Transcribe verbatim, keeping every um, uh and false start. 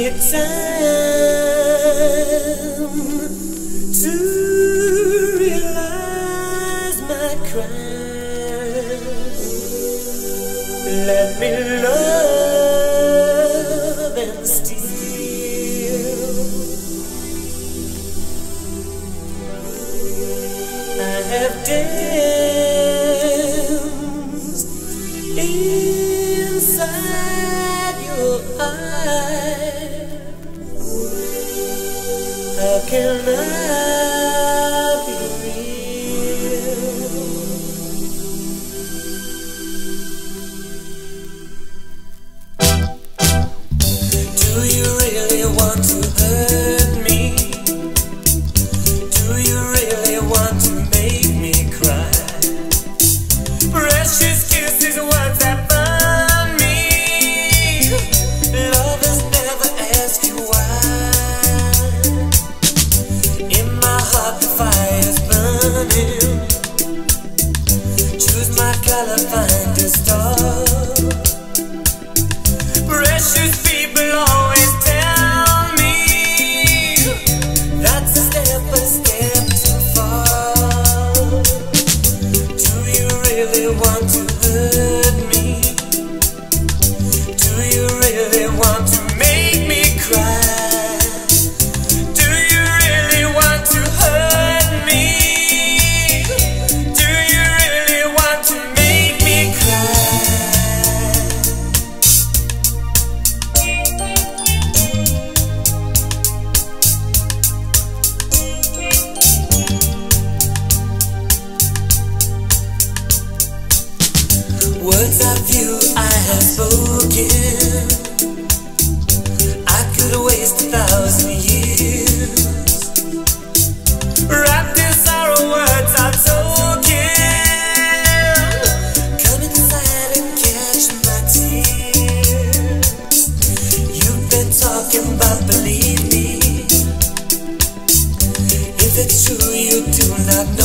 it time to realize my crime. Let me love and steal. I have danced inside your eyes. How can I be real? Do you really want to hurt me? Do you really want to make me cry? Precious kisses, words that burn me. Lovers never ask you why. In my heart the fire's burning. Choose my color, find a star. Precious people always tell me that's a step, a step too far. Do you really want to hurt me? Do you really want to make me cry? Do you really want to hurt me? Do you really want to make me cry? Words of you I have spoken, I could waste a thousand years. Wrapped in sorrow, words are token. Come inside and catch my tears. You've been talking about believe me. If it's true you do not